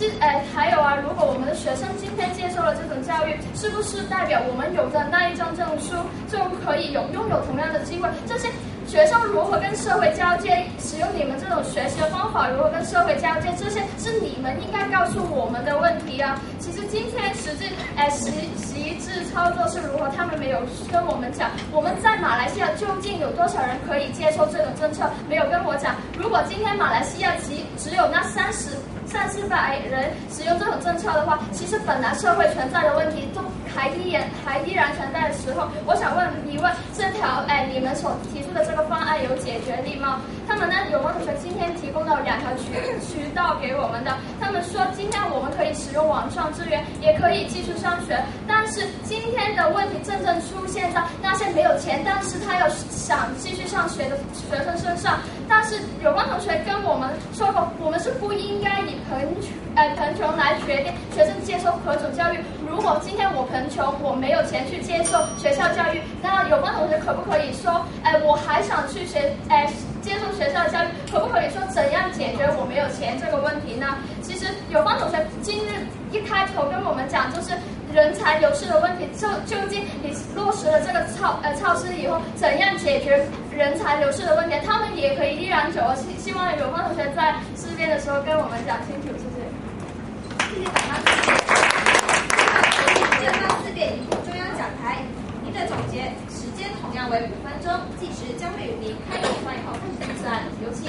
还有啊，如果我们的学生今天接受了这种教育，是不是代表我们有的那一张证书就可以拥有同样的机会？这些学生如何跟社会交接，使用你们这种学习的方法如何跟社会交接，这些是你们应该告诉我们的问题啊。其实今天实质操作是如何，他们没有跟我们讲。我们在马来西亚究竟有多少人可以接受这种政策，没有跟我讲。如果今天马来西亚只有那300-400人使用这种政策的话，其实本来社会存在的问题都还依然存在的时候，我想问这条你们所提出的这个方案有解决力吗？他们呢，有关同学今天提供了2条渠道给我们的，他们说今天我们可以使用网上资源，也可以继续上学，但是今天的问题正出现在那些没有钱，但是他又想继续上学的学生身上。但是有关同学跟我们说过，我们是不应该以贫穷来决定学生接受何种教育。如果今天我贫穷，我没有钱去接受学校教育，那有关同学可不可以说，我还想去接受学校教育，可不可以说怎样解决我没有钱这个问题呢？其实有关同学今日一开头跟我们讲，就是人才流失的问题，究竟你落实了这个措施以后，怎样解决人才流失的问题？他们也可以依然走。希望有关同学在这边的时候跟我们讲清楚，谢谢。 谢谢党妈。正方4点移步中央讲台，您的总结时间同样为5分钟，计时将会与您开始算以后开始计算，有请。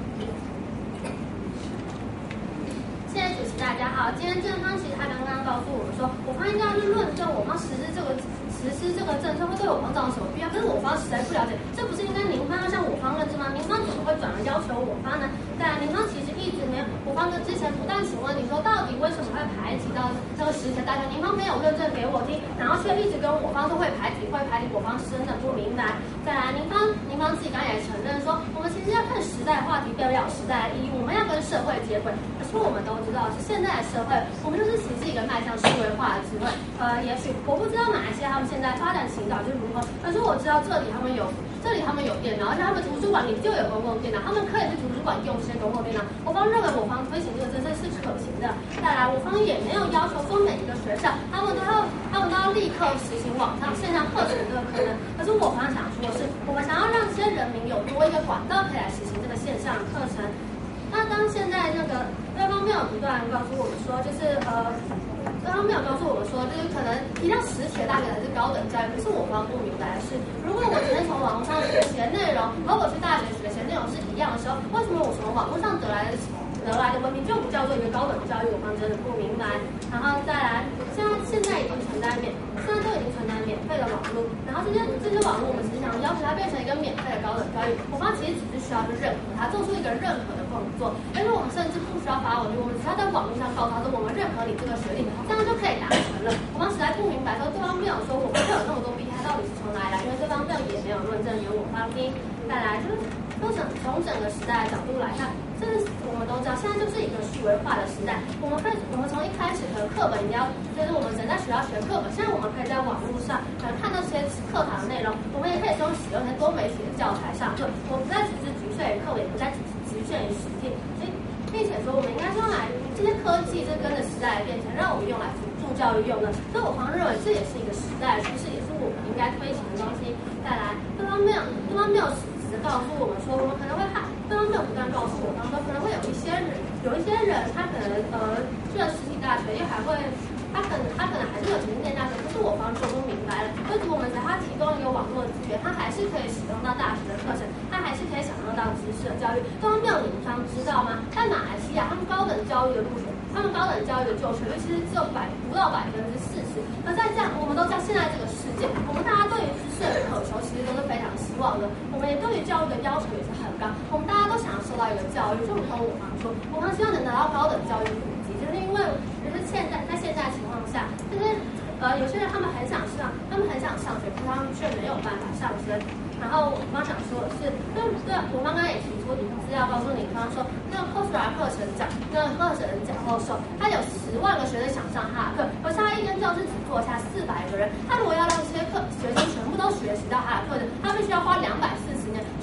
谢谢主持，大家好。今天正方其实他刚刚告诉我们说，我方应该去论证我方实施这个政策会对我方造成什么必要，可是我方实在不了解，这不是应该您方要向我方认证吗？您方怎么会转而要求我方呢？当然，您方其实一直没有，我方跟之前不但请问你说到底为什么会排挤到这个10前大学，您方没有认证给我听，然后却一直跟我方说会排挤，我方是真的不明白。再来，您方自己刚才也承认说，我们其实要看时代话题，要有时代的意义，我们要跟社会接轨。可是我们都知道，是现在的社会，我们就是其实一个迈向数位化的智慧。也许我不知道马来西亚他们现在发展情况是如何，可是我知道这里他们有电脑，而且他们图书馆里就有公共电脑，他们可以去图书馆用这些公共电脑。我方认为我方推行这个政策是可行的。再来，我方也没有要求说每一个学校他们都要立刻实行网上线上课程这个可能。可是我方想说的是，我们想要让这些人民有多一个管道可以来实行这个线上课程。那当现在对方没有不断告诉我们说，就是对方没有告诉我们说，就是可能提到10前大学才是高等教育，可是我方不明白的是，如果我今天从网络上学习的内容和我去大学学习的内容是一样的时候，为什么我从网络上得来的文凭就不叫做一个高等教育？我方真的不明白。然后再来，现在已经存在免费的网络，然后这些网络我们只是想要求它变成一个免费的高等教育，我方其实只是需要去认可它，做出一个认可的动作，因为我们甚至不需要发文，我们只要在网络上告诉他说我们认可你这个学历，这样就可以达成了。我方实在不明白说对方没有说我们会有那么多弊，它到底是从哪里来？因为对方也没有论证给我方听。再来就是从整个时代的角度来看，这是我们都知道，现在就是一个数位化的时代。我们从一开始的课本就是我们只能在学校学课本，现在我们可以在网络上看到这些课堂的内容，我们也可以使用一些多媒体的教材上课。我不再只是局限于课本，也不再局限于实体，并且说我们应该用来这些科技，这跟着时代的变迁，让我们用来辅助教育用的。所以我方认为这也是一个时代的趋势，也是我们应该推行的东西。再来，对方没有实质的告诉我们说，我们可能会害，对方没有不断告诉我们说，可能会有一些人他可能去了实体大学，又还会。他可能还是有前进大学，可是我方就不明白了，为什么我们给他提供一个网络的资源，他还是可以使用到大学的课程，他还是可以享受到知识的教育。对方没有你们方知道吗？在马来西亚，他们高等教育的入学，他们高等教育的就学率其实只有不到40%。而在这样，我们都知道现在这个世界，我们大家对于知识的渴求其实都是非常希望的，我们也对于教育的要求也是很高，我们大家都想要受到一个教育，就如同我方说，我方希望能拿到高等教育普及，就是因为就是现在情况下，就是有些人他们很想上学，可是他们却没有办法上升。然后我刚想说的是，对，我刚刚也提出资料告诉你，刚刚说那个 Coursera 课程讲授，他有10万个学生想上他的课，可是他一间教室只坐下400个人，他如果要让这些学生全部都学习到他的课程，他必须要花240年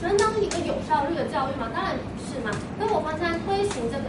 觉得当一个有效率的教育吗？当然不是嘛。所以我方现在推行这个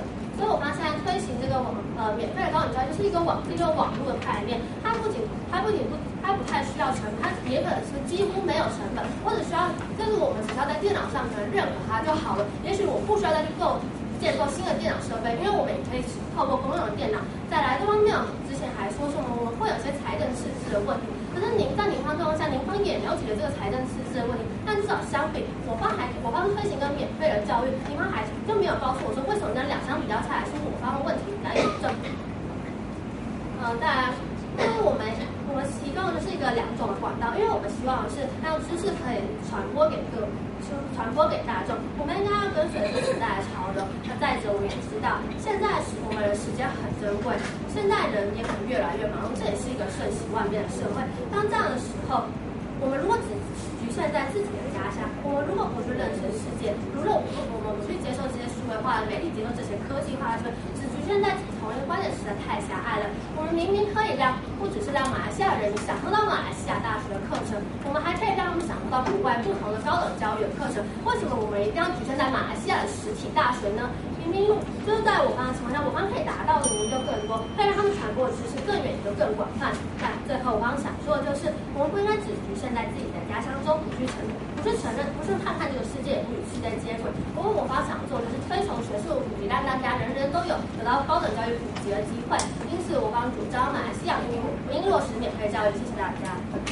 免费的高等教育，就是一个网络的概念，它不太需要成本，它也可能是几乎没有成本，或者需要就是我们只要在电脑上可能认可它就好了。也许我不需要再去建构新的电脑设备，因为我们也可以透过公用的电脑。再来这方面，之前还说什么我们会有些财政赤字的问题，可是在宁方状况下，宁方也没有解决这个财政赤字的问题。但至少相比我方推行跟免费的教育，宁方还就没有告诉我说为什么两相比较下来是我方的问题比较严重。当然，因为我们提供的是一个2种的管道，因为我们希望是让知识可以传播给大众，我们应该要跟随这时代的潮流。那再者，我们也知道现在我们的时间很珍贵，现在人也可能越来越忙碌，这也是一个瞬息万变的社会。当这样的时候，我们如果只局限在自己的家乡，我们如果不去认识世界，如果我们不去接受这些数位化的美丽，接受这些科技化的，只局限在同一个观点实在太狭隘了。我们明明可以不只是让马来西亚人享受到马来西亚大学的课程，我们还可以让他们享受到国外不同的高等教育的课程。为什么我们一定要局限在马来西亚的实体大学呢？明明就是在我方的情况下，我方可以达到的明明就更多，可以让他们传播的知识更远也更广泛。但最后我方想说的就是，我们不应该只局限在自己的家乡中，不去承认，不是看看这个世界，也不与世界接轨。不过我方想做的就是推崇学术普及，让大家人人都有得到高等教育普及的机会。因此，我方主张马来西亚应落实免费教育。谢谢大家。